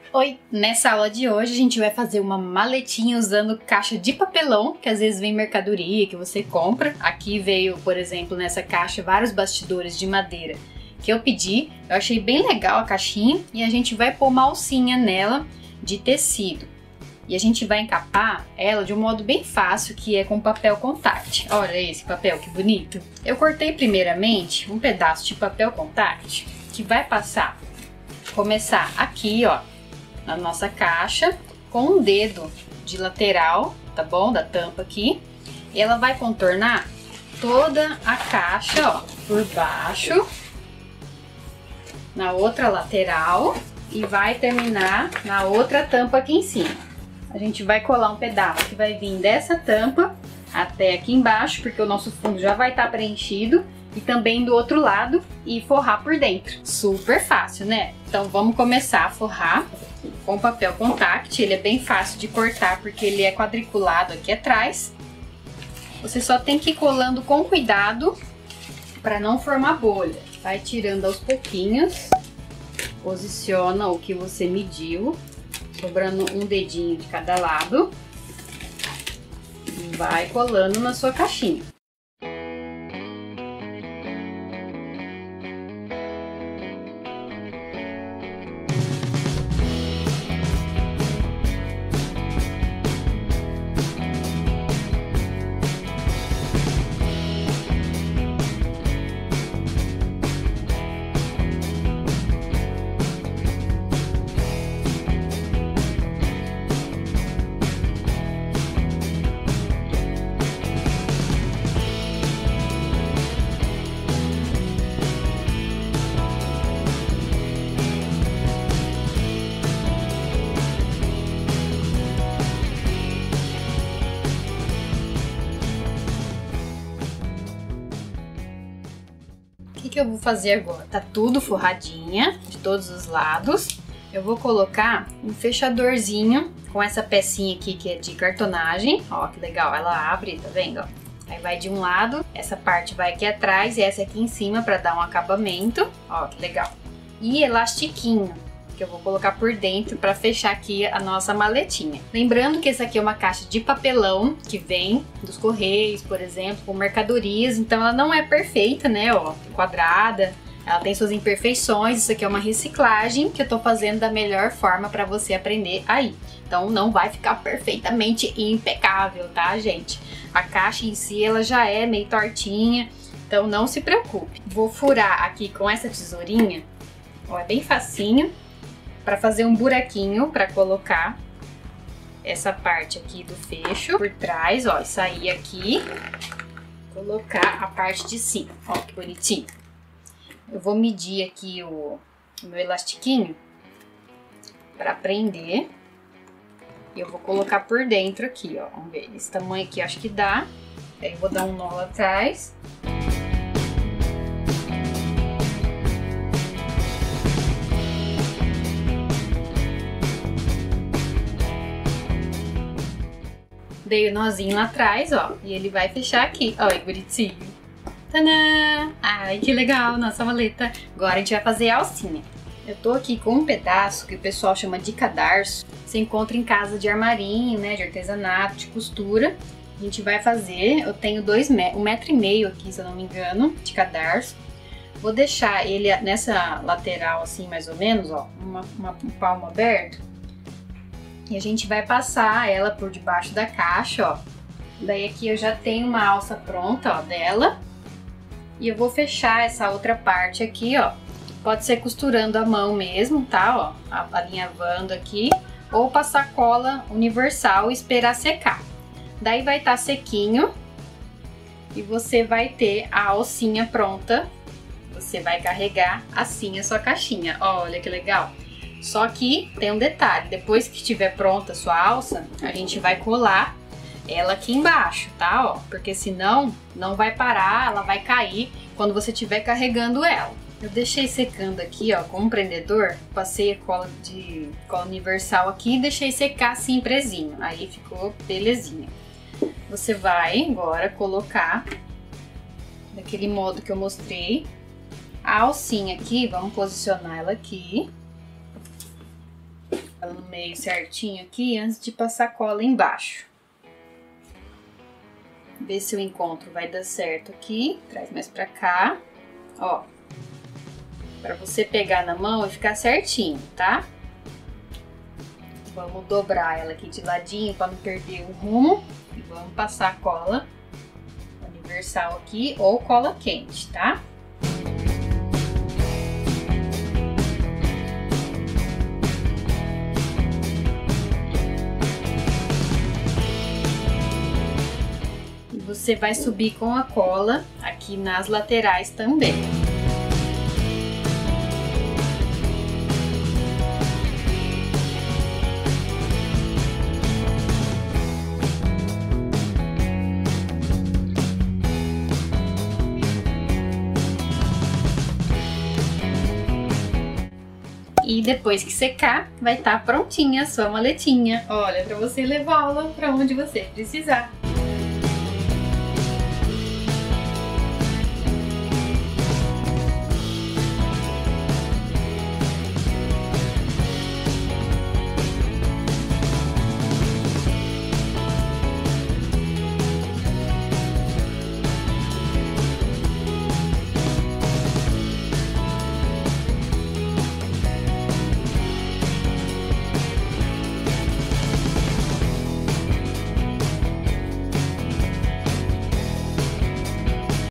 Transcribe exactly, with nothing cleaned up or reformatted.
Oi! Nessa aula de hoje a gente vai fazer uma maletinha usando caixa de papelão, que às vezes vem mercadoria que você compra. Aqui veio, por exemplo, nessa caixa vários bastidores de madeira que eu pedi. Eu achei bem legal a caixinha e a gente vai pôr uma alcinha nela de tecido. E a gente vai encapar ela de um modo bem fácil, que é com papel contact. Olha esse papel, que bonito! Eu cortei primeiramente um pedaço de papel contact que vai passar, começar aqui, ó, na nossa caixa, com um dedo de lateral, tá bom? Da tampa aqui. E ela vai contornar toda a caixa, ó, por baixo, na outra lateral, e vai terminar na outra tampa aqui em cima. A gente vai colar um pedaço que vai vir dessa tampa até aqui embaixo, porque o nosso fundo já vai estar preenchido, e também do outro lado, e forrar por dentro. Super fácil, né? Então vamos começar a forrar com papel contact. Ele é bem fácil de cortar porque ele é quadriculado aqui atrás. Você só tem que ir colando com cuidado para não formar bolha. Vai tirando aos pouquinhos, posiciona o que você mediu, sobrando um dedinho de cada lado, e vai colando na sua caixinha. O que, que eu vou fazer agora? Tá tudo forradinha de todos os lados. Eu vou colocar um fechadorzinho com essa pecinha aqui que é de cartonagem. Ó, que legal, ela abre, tá vendo? Aí vai de um lado, essa parte vai aqui atrás e essa aqui em cima para dar um acabamento. Ó, que legal. E elastiquinho, que eu vou colocar por dentro para fechar aqui a nossa maletinha. Lembrando que essa aqui é uma caixa de papelão que vem dos correios, por exemplo, com mercadorias, então ela não é perfeita, né, ó, quadrada, ela tem suas imperfeições. Isso aqui é uma reciclagem que eu tô fazendo da melhor forma para você aprender aí. Então não vai ficar perfeitamente impecável, tá, gente? A caixa em si, ela já é meio tortinha, então não se preocupe. Vou furar aqui com essa tesourinha, ó, é bem facinho, para fazer um buraquinho para colocar essa parte aqui do fecho por trás, ó, e sair aqui, colocar a parte de cima, ó, que bonitinho. Eu vou medir aqui o, o meu elastiquinho para prender e eu vou colocar por dentro aqui, ó, vamos ver, esse tamanho aqui acho que dá, aí eu vou dar um nó lá atrás. Dei o nozinho lá atrás, ó, e ele vai fechar aqui, ó, que bonitinho. Tadã! Ai, que legal, nossa maleta. Agora a gente vai fazer a alcinha. Eu tô aqui com um pedaço que o pessoal chama de cadarço. Você encontra em casa de armarinho, né, de artesanato, de costura. A gente vai fazer, eu tenho dois metros, um metro e meio aqui, se eu não me engano, de cadarço. Vou deixar ele nessa lateral, assim, mais ou menos, ó, uma, uma, um palmo aberto. E a gente vai passar ela por debaixo da caixa, ó. Daí aqui eu já tenho uma alça pronta, ó, dela. E eu vou fechar essa outra parte aqui, ó. Pode ser costurando a mão mesmo, tá, ó, alinhavando aqui. Ou passar cola universal e esperar secar. Daí vai estar sequinho. E você vai ter a alcinha pronta. Você vai carregar assim a sua caixinha. Olha que legal! Só que tem um detalhe, depois que estiver pronta a sua alça, a gente vai colar ela aqui embaixo, tá? Ó, porque senão não vai parar, ela vai cair quando você estiver carregando ela. Eu deixei secando aqui, ó, com um prendedor, passei a cola de cola universal aqui e deixei secar assim presinho, aí ficou belezinha. Você vai agora colocar daquele modo que eu mostrei a alcinha aqui, vamos posicionar ela aqui. meio certinho aqui antes de passar cola embaixo. Ver se o encontro vai dar certo aqui. Traz mais pra cá. Ó. Pra você pegar na mão e ficar certinho, tá? Vamos dobrar ela aqui de ladinho pra não perder o rumo. E vamos passar a cola universal aqui ou cola quente, tá? E você vai subir com a cola aqui nas laterais também. E depois que secar, vai estar prontinha a sua maletinha. Olha, para você levá-la para onde você precisar.